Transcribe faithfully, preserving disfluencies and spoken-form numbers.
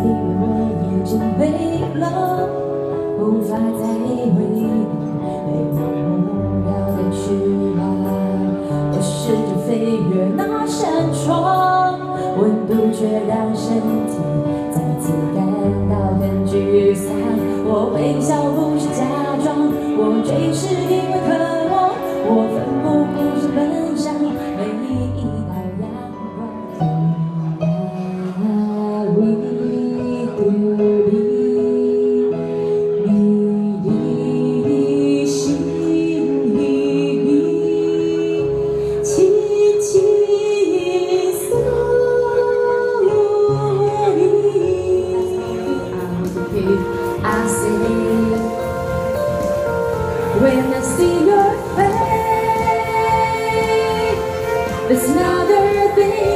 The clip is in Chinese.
因为我眼睛没了，无法再回应没有目标的翅膀。我试着飞越那扇窗，温度却让身体再次感到更沮丧。我微笑不是假装，我追是因为渴望，我奋不顾身奔向每一道阳光。I see when I see your face, there's another thing.